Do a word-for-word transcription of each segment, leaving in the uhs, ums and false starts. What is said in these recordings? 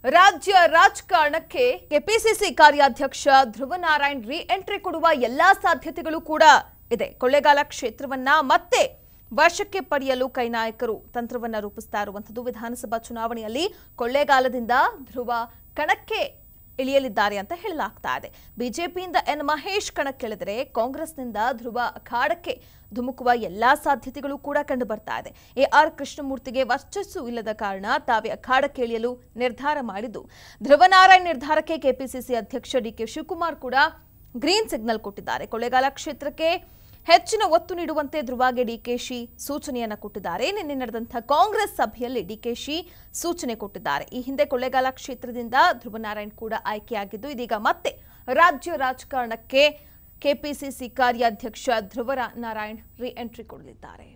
ರಾಜ್ಯ ರಾಜಕಾರಣಕ್ಕೆ ಕೆಪಿಸಿಸಿ ಕಾರ್ಯಾಧ್ಯಕ್ಷ ಧ್ರುವ ನಾರಾಯಣ್ ರಿ ಎಂಟ್ರಿ ಕೊಡುವ ಎಲ್ಲಾ ಸಾಧ್ಯತೆಗಳು ಕೂಡ ಇದೆ. ಕೊಳ್ಳೇಗಾಲ ಕ್ಷೇತ್ರವನ್ನ ಮತ್ತೆ ವಶಕ್ಕೆ ಪಡೆಯಲು ಕೈ ನಾಯಕರು ತಂತ್ರವನ್ನ ರೂಪಿಸ್ತಾ ಇರುವಂತದ್ದು. ವಿಧಾನಸಭಾ ಚುನಾವಣೆಯಲ್ಲಿ ಕೊಳ್ಳೇಗಾಲದಿಂದ ಧ್ರುವ ಕಣಕ್ಕೆ ಇಳಿಯಲಿದ್ದಾರೆ ಅಂತ ಹೇಳಲಾಗ್ತಾ ಇದೆ. ಬಿಜೆಪಿಯಿಂದ ಎನ್ ಮಹೇಶ್ ಕಣಕ್ಕಿಳಿದರೆ ಕಾಂಗ್ರೆಸ್ನಿಂದ ಧ್ರುವ ಅಖಾಡಕ್ಕೆ ಧುಮುಕುವ ಎಲ್ಲಾ ಸಾಧ್ಯತೆಗಳು ಕೂಡ ಕಂಡು ಬರ್ತಾ ಇದೆ. ಎ ಆರ್ ಕೃಷ್ಣಮೂರ್ತಿಗೆ ವರ್ಚಸ್ಸು ಇಲ್ಲದ ಕಾರಣ ತಾವೇ ಅಖಾಡಕ್ಕೆ ಇಳಿಯಲು ನಿರ್ಧಾರ ಮಾಡಿದ್ದು. ಧ್ರುವ ನಾರಾಯಣ್ ನಿರ್ಧಾರಕ್ಕೆ ಕೆಪಿಸಿಸಿ ಅಧ್ಯಕ್ಷ ಡಿ ಕೆ ಶಿವಕುಮಾರ್ ಕೂಡ ಗ್ರೀನ್ ಸಿಗ್ನಲ್ ಕೊಟ್ಟಿದ್ದಾರೆ. ಕೊಳ್ಳೇಗಾಲ ಕ್ಷೇತ್ರಕ್ಕೆ ಹೆಚ್ಚಿನ ಒತ್ತು ನೀಡುವಂತೆ ಧ್ರುವಗೆ ಡಿಕೆಶಿ ಸೂಚನೆಯನ್ನ ಕೊಟ್ಟಿದ್ದಾರೆ. ನಿನ್ನೆ ನಡೆದಂತಹ ಕಾಂಗ್ರೆಸ್ ಸಭೆಯಲ್ಲಿ ಡಿಕೆಶಿ ಸೂಚನೆ ಕೊಟ್ಟಿದ್ದಾರೆ. ಈ ಹಿಂದೆ ಕೊಳ್ಳೇಗಾಲ ಕ್ಷೇತ್ರದಿಂದ ಧ್ರುವ ನಾರಾಯಣ್ ಕೂಡ ಆಯ್ಕೆಯಾಗಿದ್ದು, ಇದೀಗ ಮತ್ತೆ ರಾಜ್ಯ ರಾಜಕಾರಣಕ್ಕೆ ಕೆಪಿಸಿಸಿ ಕಾರ್ಯಾಧ್ಯಕ್ಷ ಧ್ರುವ ನಾರಾಯಣ್ ರಿ ಎಂಟ್ರಿ ಕೊಡಲಿದ್ದಾರೆ.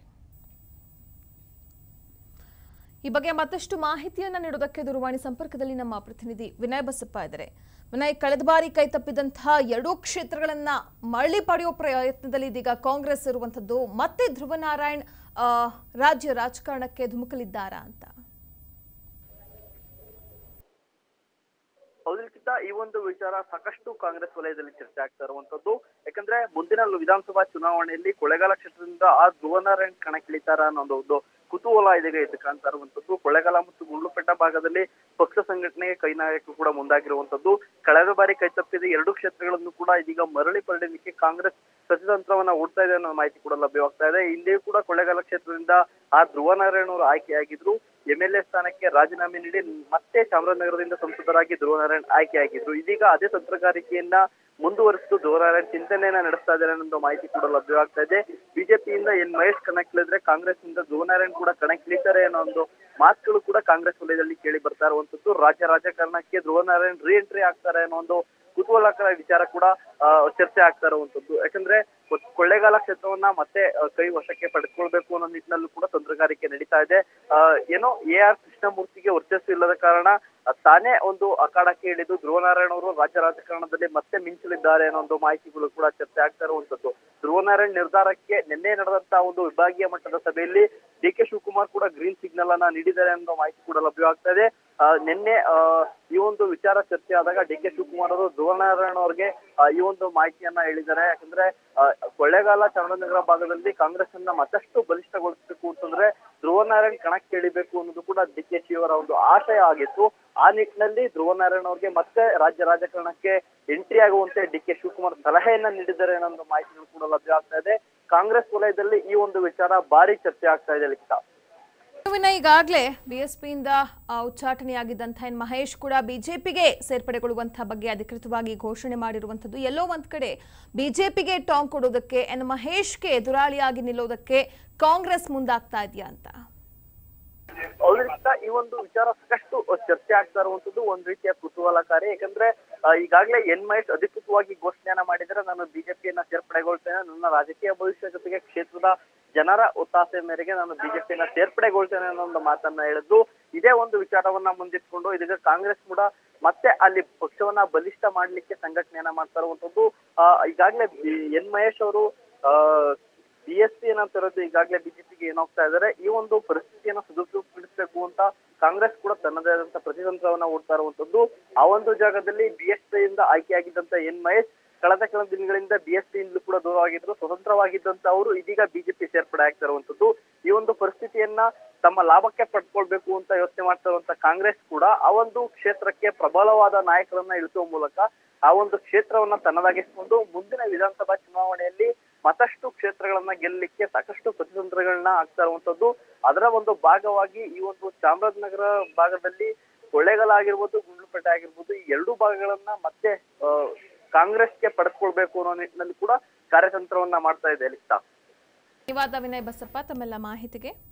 ಈ ಬಗ್ಗೆ ಮತ್ತಷ್ಟು ಮಾಹಿತಿಯನ್ನ ನೀಡೋದಕ್ಕೆ ದೂರವಾಣಿ ಸಂಪರ್ಕದಲ್ಲಿ ನಮ್ಮ ಪ್ರತಿನಿಧಿ ವಿನಯ್ ಬಸಪ್ಪ ಇದ್ದಾರೆ. ವಿನಯ್, ಕಳೆದ ಬಾರಿ ಕೈ ತಪ್ಪಿದಂತಹ ಎರಡೂ ಕ್ಷೇತ್ರಗಳನ್ನ ಮರಳಿ ಪಡೆಯುವ ಪ್ರಯತ್ನದಲ್ಲಿ ಇದೀಗ ಕಾಂಗ್ರೆಸ್ ಇರುವಂತದ್ದು. ಮತ್ತೆ ಧ್ರುವ ನಾರಾಯಣ್ ರಾಜ್ಯ ರಾಜಕಾರಣಕ್ಕೆ ಧುಮುಕಲಿದ್ದಾರಾ ಅಂತ? ಹೌದಕ್ಕಿಂತ ಈ ಒಂದು ವಿಚಾರ ಸಾಕಷ್ಟು ಕಾಂಗ್ರೆಸ್ ವಲಯದಲ್ಲಿ ಚರ್ಚೆ ಆಗ್ತಾ ಇರುವಂತದ್ದು. ಯಾಕಂದ್ರೆ ಮುಂದಿನ ವಿಧಾನಸಭಾ ಚುನಾವಣೆಯಲ್ಲಿ ಕೊಳ್ಳೇಗಾಲ ಕ್ಷೇತ್ರದಿಂದ ಆ ಧ್ರುವ ನಾರಾಯಣ್ ಕಣಕ್ಕಿಳಿತಾರ ಅನ್ನೋ ಒಂದು ಕುತೂಹಲ ಇದೀಗ ಎದ್ದು ಕಾಣ್ತಾ ಇರುವಂತದ್ದು. ಕೊಳ್ಳೇಗಾಲ ಮತ್ತು ಗುಂಡ್ಲುಪೇಟೆ ಭಾಗದಲ್ಲಿ ಪಕ್ಷ ಸಂಘಟನೆಗೆ ಕೈ ನಾಯಕರು ಕೂಡ ಮುಂದಾಗಿರುವಂತದ್ದು. ಕಳೆದ ಬಾರಿ ಕೈ ತಪ್ಪಿದ ಎರಡು ಕ್ಷೇತ್ರಗಳನ್ನು ಕೂಡ ಇದೀಗ ಮರಳಿ ಪಡೆಯಲಿಕ್ಕೆ ಕಾಂಗ್ರೆಸ್ ಪ್ರತಿತಂತ್ರವನ್ನ ಓಡ್ತಾ ಇದೆ ಅನ್ನೋ ಮಾಹಿತಿ ಕೂಡ ಲಭ್ಯವಾಗ್ತಾ ಇದೆ. ಹಿಂದೆಯೂ ಕೂಡ ಕೊಳ್ಳೇಗಾಲ ಕ್ಷೇತ್ರದಿಂದ ಆ ಧ್ರುವ ನಾರಾಯಣ್ ಅವರು ಆಯ್ಕೆಯಾಗಿದ್ರು. ಎಂ ಎಲ್ ಎ ಸ್ಥಾನಕ್ಕೆ ರಾಜೀನಾಮೆ ನೀಡಿ ಮತ್ತೆ ಚಾಮರಾಜನಗರದಿಂದ ಸಂಸದರಾಗಿ ಧ್ರುವ ನಾರಾಯಣ್ ಆಯ್ಕೆಯಾಗಿದ್ರು. ಇದೀಗ ಅದೇ ತಂತ್ರಗಾರಿಕೆಯನ್ನ ಮುಂದುವರಿಸಿದ್ದು ಧ್ರುವ ನಾರಾಯಣ್ ಚಿಂತನೆಯನ್ನ ನಡೆಸ್ತಾ ಇದ್ದಾರೆ ಅನ್ನೋ ಮಾಹಿತಿ ಕೂಡ ಲಭ್ಯವಾಗ್ತಾ ಇದೆ. ಬಿಜೆಪಿಯಿಂದ ಎನ್ ಮಹೇಶ್ ಕಣಕ್ಕಿಳಿದ್ರೆ ಕಾಂಗ್ರೆಸ್ ನಿಂದ ಧ್ರುವ ನಾರಾಯಣ್ ಕೂಡ ಕಣಕ್ಕಿಳಿತಾರೆ ಅನ್ನೋ ಒಂದು ಮಾತುಗಳು ಕೂಡ ಕಾಂಗ್ರೆಸ್ ವಲಯದಲ್ಲಿ ಕೇಳಿ ಬರ್ತಾ ಇರುವಂತದ್ದು. ರಾಜ್ಯ ರಾಜಕಾರಣಕ್ಕೆ ಧ್ರುವ ನಾರಾಯಣ್ ರೀ ಎಂಟ್ರಿ ಆಗ್ತಾರೆ ಅನ್ನೋ ಒಂದು ಕುತೂಹಲಕರ ವಿಚಾರ ಕೂಡ ಚರ್ಚೆ ಆಗ್ತಾ ಇರುವಂತದ್ದು. ಯಾಕಂದ್ರೆ ಕೊಳ್ಳೇಗಾಲ ಕ್ಷೇತ್ರವನ್ನ ಮತ್ತೆ ಕೈ ವಶಕ್ಕೆ ಪಡೆದುಕೊಳ್ಬೇಕು ಅನ್ನೋ ನಿಟ್ಟಿನಲ್ಲೂ ಕೂಡ ತಂತ್ರಗಾರಿಕೆ ನಡೀತಾ ಇದೆ. ಏನೋ ಎ ಆರ್ ಕೃಷ್ಣಮೂರ್ತಿಗೆ ವರ್ಚಸ್ಸು ಇಲ್ಲದ ಕಾರಣ ತಾನೇ ಒಂದು ಅಖಾಡಕ್ಕೆ ಇಳಿದು ಧ್ರುವ ನಾರಾಯಣ್ ಅವರು ರಾಜ್ಯ ರಾಜಕಾರಣದಲ್ಲಿ ಮತ್ತೆ ಮಿಂಚಲಿದ್ದಾರೆ ಅನ್ನೋ ಒಂದು ಮಾಹಿತಿಗಳು ಕೂಡ ಚರ್ಚೆ ಆಗ್ತಾ ಇರುವಂತದ್ದು. ಧ್ರುವ ನಾರಾಯಣ್ ನಿರ್ಧಾರಕ್ಕೆ ನಿನ್ನೆ ನಡೆದಂತಹ ಒಂದು ವಿಭಾಗೀಯ ಮಟ್ಟದ ಸಭೆಯಲ್ಲಿ ಡಿ ಕೆ ಶಿವಕುಮಾರ್ ಕೂಡ ಗ್ರೀನ್ ಸಿಗ್ನಲ್ ಅನ್ನ ನೀಡಿದ್ದಾರೆ ಅನ್ನೋ ಮಾಹಿತಿ ಕೂಡ ಲಭ್ಯವಾಗ್ತಾ ಇದೆ. ನಿನ್ನೆ ಈ ಒಂದು ವಿಚಾರ ಚರ್ಚೆ ಆದಾಗ ಡಿ ಕೆ ಶಿವಕುಮಾರ್ ಅವರು ಧ್ರುವ ನಾರಾಯಣ್ ಅವರಿಗೆ ಈ ಒಂದು ಮಾಹಿತಿಯನ್ನ ಹೇಳಿದ್ದಾರೆ. ಯಾಕಂದ್ರೆ ಕೊಳ್ಳೇಗಾಲ ಚಾಮರಾಜನಗರ ಭಾಗದಲ್ಲಿ ಕಾಂಗ್ರೆಸ್ ಅನ್ನ ಮತ್ತಷ್ಟು ಬಲಿಷ್ಠಗೊಳಿಸಬೇಕು ಅಂತಂದ್ರೆ ಧ್ರುವ ನಾರಾಯಣ್ ಕಣಕ್ಕೆ ಇಳಿಬೇಕು ಅನ್ನೋದು ಕೂಡ ಡಿ ಕೆ ಶಿ ಅವರ ಒಂದು ಆಶಯ ಆಗಿತ್ತು. ಆ ನಿಟ್ಟಿನಲ್ಲಿ ಧ್ರುವ ನಾರಾಯಣ್ ಅವರಿಗೆ ಮತ್ತೆ ರಾಜ್ಯ ರಾಜಕಾರಣಕ್ಕೆ ಎಂಟ್ರಿ ಆಗುವಂತೆ ಡಿ ಕೆ ಶಿವಕುಮಾರ್ ಸಲಹೆಯನ್ನ ನೀಡಿದ್ದಾರೆ ಅನ್ನೋ ಮಾಹಿತಿಗಳು ಕೂಡ ಲಭ್ಯ ಆಗ್ತಾ ಇದೆ. ಕಾಂಗ್ರೆಸ್ ವಲಯದಲ್ಲಿ ಈ ಒಂದು ವಿಚಾರ ಭಾರಿ ಚರ್ಚೆ ಆಗ್ತಾ ಇದೆ. ಲಿಖಿತ, ಈಗಾಗಲೇ ಬಿಎಸ್ಪಿಯಿಂದ ಉಚ್ಚಾಟನೆಯಾಗಿದ್ದಂತಹ ಎನ್ ಮಹೇಶ್ ಕೂಡ ಬಿಜೆಪಿಗೆ ಸೇರ್ಪಡೆಗೊಳ್ಳುವಂತಹ ಬಗ್ಗೆ ಅಧಿಕೃತವಾಗಿ ಘೋಷಣೆ ಮಾಡಿರುವಂತದ್ದು. ಎಲ್ಲೋ ಒಂದ್ ಕಡೆ ಬಿಜೆಪಿಗೆ ಟಾಂಗ್ ಕೊಡೋದಕ್ಕೆ ಎನ್ ಮಹೇಶ್ಗೆ ಎದುರಾಳಿಯಾಗಿ ನಿಲ್ಲೋದಕ್ಕೆ ಕಾಂಗ್ರೆಸ್ ಮುಂದಾಗ್ತಾ ಇದೆಯಾ ಅಂತ? ಅವರಿಂದ ಈ ಒಂದು ವಿಚಾರ ಸಾಕಷ್ಟು ಚರ್ಚೆ ಆಗ್ತಾ ಇರುವಂತದ್ದು ಒಂದ್ ರೀತಿಯ ಕುತೂಹಲಕಾರಿ. ಯಾಕಂದ್ರೆ ಈಗಾಗಲೇ ಎನ್ ಮಹೇಶ್ ಅಧಿಕೃತವಾಗಿ ಘೋಷಣೆಯನ್ನ ಮಾಡಿದ್ರೆ ನಾನು ಬಿಜೆಪಿಯನ್ನ ಸೇರ್ಪಡೆಗೊಳ್ತೇನೆ, ನನ್ನ ರಾಜಕೀಯ ಭವಿಷ್ಯ ಜೊತೆಗೆ ಕ್ಷೇತ್ರದ ಜನರ ಒತ್ತಾಸೆ ಮೇರೆಗೆ ನಾನು ಬಿಜೆಪಿಯನ್ನ ಸೇರ್ಪಡೆಗೊಳ್ತೇನೆ ಅನ್ನೋ ಒಂದು ಮಾತನ್ನ ಹೇಳಿದ್ದು. ಇದೇ ಒಂದು ವಿಚಾರವನ್ನ ಮುಂದಿಟ್ಕೊಂಡು ಇದೀಗ ಕಾಂಗ್ರೆಸ್ ಕೂಡ ಮತ್ತೆ ಅಲ್ಲಿ ಪಕ್ಷವನ್ನ ಬಲಿಷ್ಠ ಮಾಡ್ಲಿಕ್ಕೆ ಸಂಘಟನೆಯನ್ನ ಮಾಡ್ತಾ ಇರುವಂತದ್ದು. ಆ ಈಗಾಗಲೇ ಎನ್ ಮಹೇಶ್ ಅವರು ಆ ಬಿ ಎಸ್ ಪಿ ಏನಂತಿರೋದು ಈಗಾಗಲೇ ಬಿಜೆಪಿಗೆ ಏನಾಗ್ತಾ ಇದ್ದಾರೆ. ಈ ಒಂದು ಪರಿಸ್ಥಿತಿಯನ್ನ ಸದುಪಯೋಗಪಡಿಸಬೇಕು ಅಂತ ಕಾಂಗ್ರೆಸ್ ಕೂಡ ತನ್ನದೇ ಆದಂತಹ ಪ್ರತಿತಂತ್ರವನ್ನ ಓಡ್ತಾ ಇರುವಂತದ್ದು. ಆ ಒಂದು ಜಾಗದಲ್ಲಿ ಬಿ ಎಸ್ ಪಿಯಿಂದ ಆಯ್ಕೆಯಾಗಿದ್ದಂತ ಎನ್ ಮಹೇಶ್ ಕಳೆದ ಕೆಲ ದಿನಗಳಿಂದ ಬಿ ಎಸ್ ಪಿಯಿಂದಲೂ ಕೂಡ ದೂರವಾಗಿದ್ರು. ಸ್ವತಂತ್ರವಾಗಿದ್ದಂತ ಅವರು ಇದೀಗ ಬಿಜೆಪಿ ಸೇರ್ಪಡೆ ಆಗ್ತಾ ಇರುವಂತದ್ದು. ಈ ಒಂದು ಪರಿಸ್ಥಿತಿಯನ್ನ ತಮ್ಮ ಲಾಭಕ್ಕೆ ಪಡ್ಕೊಳ್ಬೇಕು ಅಂತ ಯೋಚನೆ ಮಾಡ್ತಾ ಇರುವಂತ ಕಾಂಗ್ರೆಸ್ ಕೂಡ ಆ ಒಂದು ಕ್ಷೇತ್ರಕ್ಕೆ ಪ್ರಬಲವಾದ ನಾಯಕರನ್ನ ಇಳಿಸುವ ಮೂಲಕ ಆ ಒಂದು ಕ್ಷೇತ್ರವನ್ನ ತನ್ನದಾಗಿಸಿಕೊಂಡು ಮುಂದಿನ ವಿಧಾನಸಭಾ ಚುನಾವಣೆಯಲ್ಲಿ ಮತ್ತಷ್ಟು ಕ್ಷೇತ್ರಗಳನ್ನ ಗೆಲ್ಲಲಿಕ್ಕೆ ಸಾಕಷ್ಟು ಪ್ರತಿತಂತ್ರಗಳನ್ನ ಆಗ್ತಾ ಇರುವಂತದ್ದು. ಅದರ ಒಂದು ಭಾಗವಾಗಿ ಈ ಒಂದು ಚಾಮರಾಜನಗರ ಭಾಗದಲ್ಲಿ ಕೊಳ್ಳೇಗಾಲ ಆಗಿರ್ಬೋದು, ಗುಂಡ್ಲುಪೇಟೆ ಆಗಿರ್ಬೋದು, ಈ ಎರಡು ಭಾಗಗಳನ್ನ ಮತ್ತೆ ಅಹ್ ಕಾಂಗ್ರೆಸ್ಗೆ ಪಡೆದುಕೊಳ್ಬೇಕು ಅನ್ನೋ ನಿಟ್ಟಿನಲ್ಲಿ ಕೂಡ ಕಾರ್ಯತಂತ್ರವನ್ನ ಮಾಡ್ತಾ ಇದೆ. ಲಿಖಿತ, ಧನ್ಯವಾದ ವಿನಯ್ ಬಸಪ್ಪ ತಮ್ಮೆಲ್ಲ ಮಾಹಿತಿಗೆ.